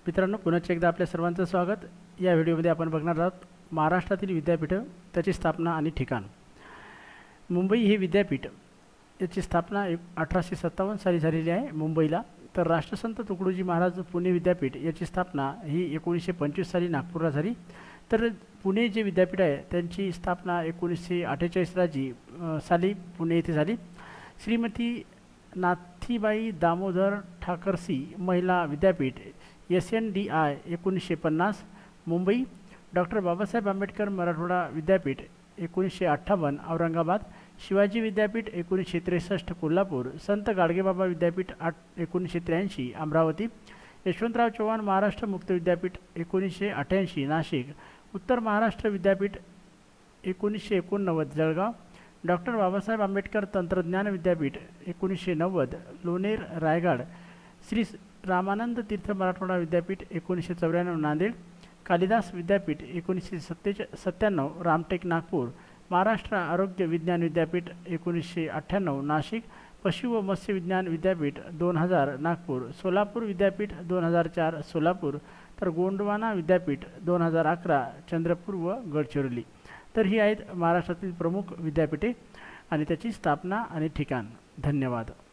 मित्रांनो, पुन्हा एकदा आपल्या सर्वांचं स्वागत। या व्हिडिओमध्ये आपण बघणार आहोत महाराष्ट्रातील विद्यापीठं, त्याची स्थापना आणि ठिकाण। मुंबई हे विद्यापीठ याची स्थापना 1857 साली झालेली आहे मुंबईला। तर राष्ट्रसंत तुकडोजी महाराज पुणे विद्यापीठ याची स्थापना ही 1925 साली नागपूरला झाली। तर पुणे जे विद्यापीठ आहे त्यांची स्थापना 1948 साली पुणे येथे झाली। श्रीमती नाथीबाई दामोदर ठाकरसी महिला विद्यापीठ SNDI 1950 मुंबई। डॉक्टर बाबासाहेब आंबेडकर मराठवाडा विद्यापीठ 1958 औरंगाबाद। शिवाजी विद्यापीठ 1963 कोल्हापूर। संत गाडगेबाबा विद्यापीठ 1983 अमरावती। यशवंतराव चव्हाण महाराष्ट्र मुक्त विद्यापीठ 1988 नाशिक। उत्तर महाराष्ट्र विद्यापीठ 1989 जळगाव। डॉक्टर बाबासाहेब आंबेडकर तंत्रज्ञान विद्यापीठ 1990 लोणेर रायगड। श्री रामानंद तीर्थ मराठवाडा विद्यापीठ 1994 नांदेड। कालिदास विद्यापीठ 1997 रामटेक नागपूर। महाराष्ट्र आरोग्य विज्ञान विद्यापीठ 1998 नाशिक। पशु व मत्स्य विज्ञान विद्यापीठ 2000 नागपूर। सोलापूर विद्यापीठ 2004 सोलापूर। तर गोंडवाना विद्यापीठ 2011 चंद्रपूर व गडचिरोली। तर ही आहेत महाराष्ट्रातील प्रमुख विद्यापीठे आणि त्याची स्थापना आणि ठिकाण। धन्यवाद।